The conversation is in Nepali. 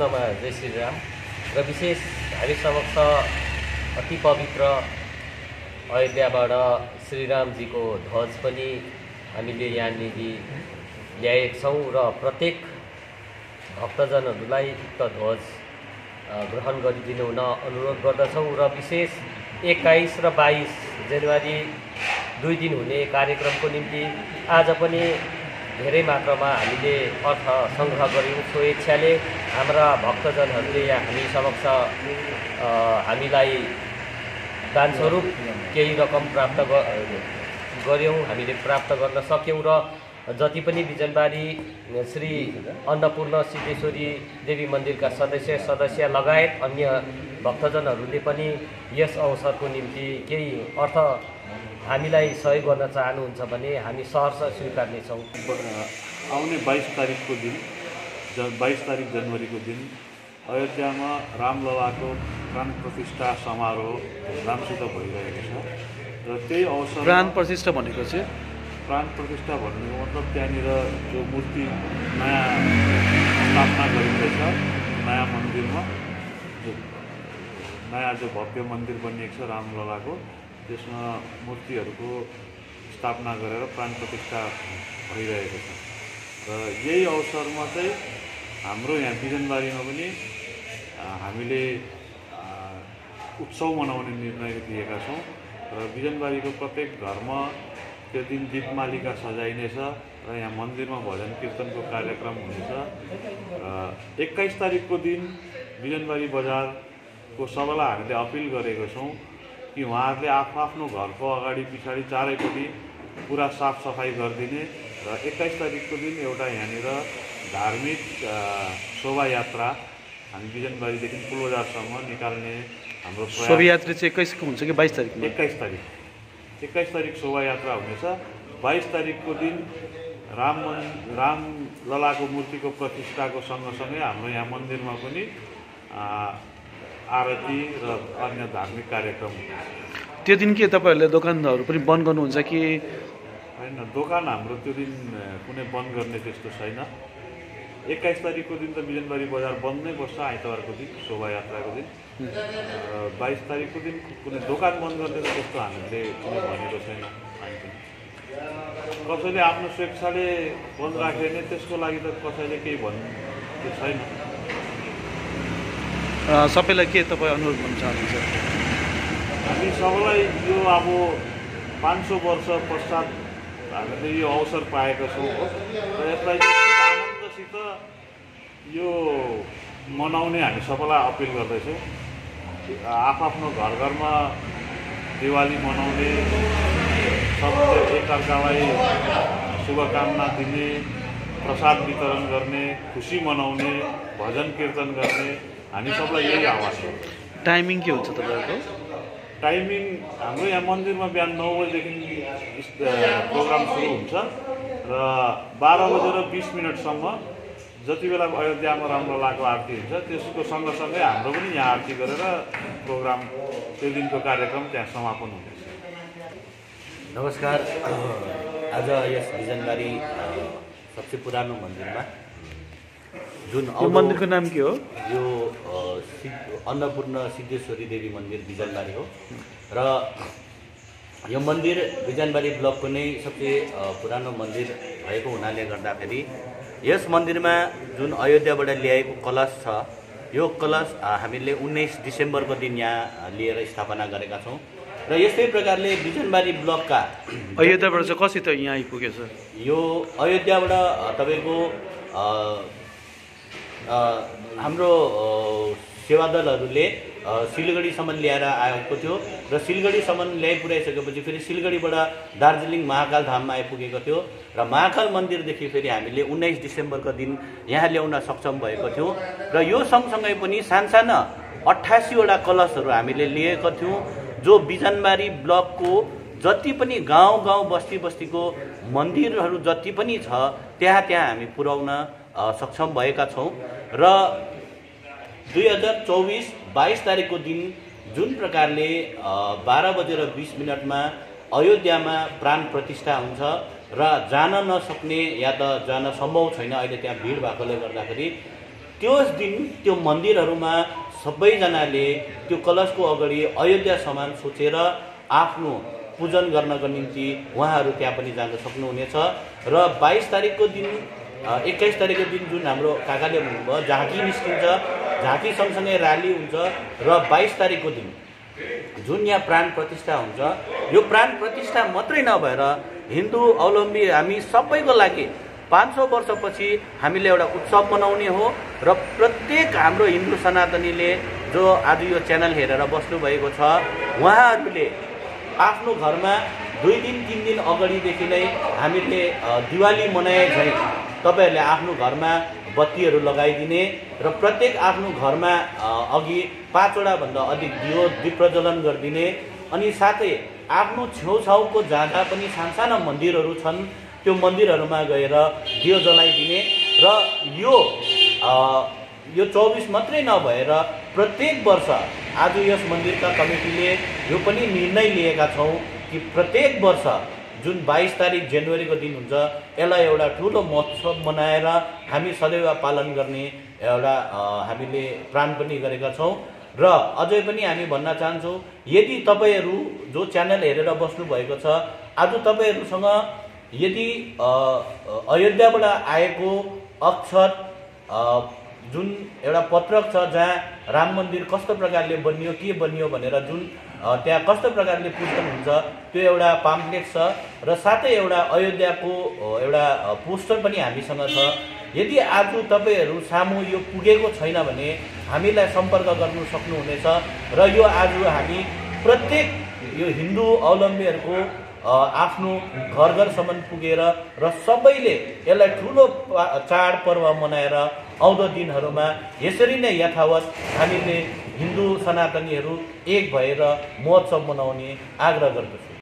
सम्पूर्णमा जय श्रीराम र विशेष हामी समक्ष अति पवित्र अयोध्याबाट श्रीरामजीको ध्वज पनि हामीले यहाँनिर ल्याएका छौँ र प्रत्येक भक्तजनहरूलाई उक्त ध्वज ग्रहण गरिदिनु हुन अनुरोध गर्दछौँ र विशेष 21 र 22 जनवरी 2 दिन हुने कार्यक्रमको निम्ति आज पनि धेरै मात्रामा हामीले अर्थ सङ्ग्रह गऱ्यौँ। सो इच्छाले हाम्रा भक्तजनहरूले यहाँ हामी समक्ष हामीलाई दानस्वरूप केही रकम प्राप्त गऱ्यौँ, हामीले प्राप्त गर्न सक्यौँ र जति पनि बिजनबारी श्री अन्नपूर्ण सिद्धेश्वरी देवी मन्दिरका सदस्य लगायत अन्य भक्तजनहरूले पनि यस अवसरको निम्ति केही अर्थ हामीलाई सहयोग गर्न चाहनुहुन्छ भने हामी सहर्ष स्वीकार्नेछौँ। आउने 22 तारिकको दिन 22 तारिक जनवरीको दिन अयोध्यामा रामललाको प्राण प्रतिष्ठा समारोह धुमधामसित भइरहेको छ र त्यही अवसर प्राण प्रतिष्ठा भनेको चाहिँ प्राण प्रतिष्ठा भन्नुको मतलब त्यहाँनिर जो मूर्ति नयाँ स्थापना गरिँदैछ नयाँ मन्दिरमा जो भव्य मन्दिर बनिएको छ रामललाको त्यसमा मूर्तिहरूको स्थापना गरेर प्राण प्रतिष्ठा भइरहेको छ र यही अवसरमा चाहिँ हाम्रो यहाँ बिजनबारीमा पनि हामीले उत्सव मनाउने निर्णय लिएका छौँ र बिजनबारीको प्रत्येक घरमा त्यो दिन दीपमालिका सजाइनेछ र यहाँ मन्दिरमा भजन कीर्तनको कार्यक्रम हुनेछ र 21 तारिकको दिन बिजनबारी बजारको सबैलाई हामीले अपिल गरेको छौँ कि उहाँहरूले आफ्नो घरको अगाडि पछाडि चारैपट्टि पुरा साफसफाइ गरिदिने र 21 तारिकको दिन एउटा यहाँनिर धार्मिक शोभायात्रा हामी बिजनबारीदेखि पुलबजारसम्म निकाल्ने हाम्रो शोभायात्रा चाहिँ 21 को हुन्छ कि 22 तारिकमा? 21 तारिक शोभायात्रा हुनेछ। 22 तारिकको दिन रामललाको मूर्तिको प्रतिष्ठाको सँगसँगै हाम्रो यहाँ मन्दिरमा पनि आरती र अन्य धार्मिक कार्यक्रम। त्यो दिन के तपाईँहरूले दोकानहरू पनि बन्द गर्नुहुन्छ कि होइन? दोकान हाम्रो त्यो दिन कुनै बन्द गर्ने त्यस्तो छैन। 21 तारिकको दिन त बिजनबारी बजार बन्द नै बस्छ, आइतबारको दिन शोभायात्राको दिन। 22 तारिकको दिन कुनै दोकान बन्द गर्ने त त्यस्तो हामीले कुनै भनेको छैन। कसैले आफ्नो स्वेच्छाले बन्द राखे भने त्यसको लागि त कसैले केही भन्नु छैन। सबैलाई के तपाईँ अनुरोध गर्न चाहनुहुन्छ? हामी सबैलाई यो अब 500 वर्ष पश्चात हामीले यो अवसर पाएका छौँ र यसलाई आनन्दसित यो मनाउने हामी सबैलाई अपिल गर्दैछौँ। आफ्नो घर घरमा दिवाली मनाउने, सबैले एकअर्कालाई शुभकामना दिने, प्रसाद वितरण गर्ने, खुसी मनाउने, भजन कीर्तन गर्ने, हामी सबलाई यही आवाज हो। टाइमिङ के हुन्छ तपाईँहरूको? टाइमिङ हाम्रो यहाँ मन्दिरमा बिहान 9 बजेदेखि प्रोग्राम सुरु हुन्छ र 12 बजेर 20 मिनटसम्म जति बेला अयोध्यामा रामललाको आरती हुन्छ त्यसको सँगसँगै हाम्रो पनि यहाँ आरती गरेर प्रोग्राम त्यो दिनको कार्यक्रम त्यहाँ समापन हुनेछ। नमस्कार। आज यस बिजनबारी सबसे पुरानो मन्दिरमा जुन मन्दिरको नाम के हो? यो अन्नपूर्ण सिद्धेश्वरी देवी मन्दिर बिजनबारी हो र यो मन्दिर बिजनबारी ब्लकको नै सबसे पुरानो मन्दिर भएको हुनाले गर्दाखेरि यस मन्दिरमा जुन अयोध्याबाट ल्याएको कलश छ यो कलश हामीले 19 डिसेम्बरको दिन यहाँ लिएर स्थापना गरेका छौँ र यस्तै प्रकारले बिजनबारी ब्लकका अयोध्याबाट चाहिँ कसरी त यहाँ आइपुगेछ? यो अयोध्याबाट तपाईँको हाम्रो सेवादलहरूले सिलगढीसम्म ल्याएर आएको थियो र सिलगढीसम्म ल्याइपुर्याइसकेपछि फेरि सिलगढीबाट दार्जिलिङ महाकाल धाममा आइपुगेको थियो र महाकाल मन्दिरदेखि फेरि हामीले 19 डिसेम्बरको दिन यहाँ ल्याउन सक्षम भएको थियौँ र यो सँगसँगै पनि सानसाना 88 वटा कलशहरू हामीले लिएको थियौँ जो बिजनबारी ब्लकको जति पनि गाउँ बस्ती बस्तीको मन्दिरहरू जति पनि छ त्यहाँ हामी पुर्याउन सक्षम भएका छौँ र 2024-22 तारिकको दिन जुन प्रकारले 12 बजेर 20 मिनटमा अयोध्यामा प्राण प्रतिष्ठा हुन्छ र जान नसक्ने या त जान सम्भव छैन, अहिले त्यहाँ भिड भएकोले गर्दाखेरि त्यस दिन त्यो मन्दिरहरूमा सबैजनाले त्यो कलशको अगाडि अयोध्या समान सोचेर आफ्नो पूजन गर्नको निम्ति उहाँहरू त्यहाँ पनि जान सक्नुहुनेछ। र 22 तारिकको दिन 21 तारिकको दिन जुन हाम्रो काकाले भन्नुभयो झाँकी निस्किन्छ, झाँकी सँगसँगै र्याली हुन्छ र 22 तारिकको दिन जुन यहाँ प्राण प्रतिष्ठा हुन्छ, यो प्राण प्रतिष्ठा मात्रै नभएर हिन्दू अवलम्बी हामी सबैको लागि 500 वर्षपछि हामीले एउटा उत्सव मनाउने हो र प्रत्येक हाम्रो हिन्दू सनातनीले जो आज यो च्यानल हेरेर बस्नुभएको छ उहाँहरूले आफ्नो घरमा 2 दिन 3 दिन अगाडिदेखि नै हामीले दिवाली मनाए झैँ तपाईहरूले आफ्नो घरमा बत्तीहरू लगाइदिने र प्रत्येक आफ्नो घरमा अघि 5 वटा भन्दा अधिक दियो दीप प्रज्वलन गरिदिने। अनि साथै आफ्नो छेउछाउको जहाँ पनि सानसाना मन्दिरहरू छन् त्यो मन्दिरहरूमा गएर दियो जलाइदिने। र यो 24 मात्रै नभएर प्रत्येक वर्ष आज यस मन्दिरका कमिटीले यो पनि निर्णय लिएका छौँ कि प्रत्येक वर्ष जुन 22 तारिक जनवरीको दिन हुन्छ यसलाई एउटा ठुलो महोत्सव मनाएर हामी सदैव पालन गर्ने एउटा हामीले प्रण पनि गरेका छौँ। र अझै पनि हामी भन्न चाहन्छौँ यदि तपाईहरू जो च्यानल हेरेर बस्नु भएको छ आज तपाईहरूसँग यदि अयोध्याबाट आएको अक्षत जुन एउटा पत्रक छ जहाँ राम मन्दिर कस्तो प्रकारले बनियो के बनियो भनेर जुन त्यहाँ कस्तो प्रकारले पुस्तक हुन्छ त्यो एउटा पाम्फलेट छ र साथै एउटा अयोध्याको एउटा पोस्टर पनि हामीसँग छ। यदि आज तपाईहरू सामु यो पुगेको छैन भने हामीलाई सम्पर्क गर्नु सक्नुहुनेछ र यो आज हामी प्रत्येक यो हिन्दू अवलम्बीहरूको आफ्नो घर घरसम्म पुगेर र सबैले यसलाई ठुलो चाडपर्व मनाएर आउँदो दिनहरूमा यसरी नै यथावत हामीले हिन्दू सनातनीहरू एक भएर महोत्सव मनाउने आग्रह गर्दछु।